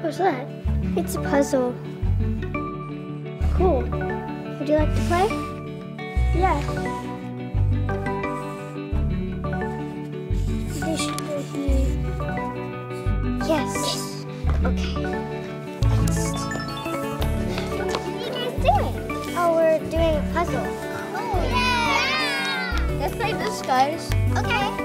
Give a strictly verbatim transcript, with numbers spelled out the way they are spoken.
What's that? It's a puzzle. Cool. Would you like to play? Yeah. This should go here. Yes. Yes. Okay. Next. What are you guys doing? Oh, we're doing a puzzle. Oh, yeah! Let's play this, guys. Okay.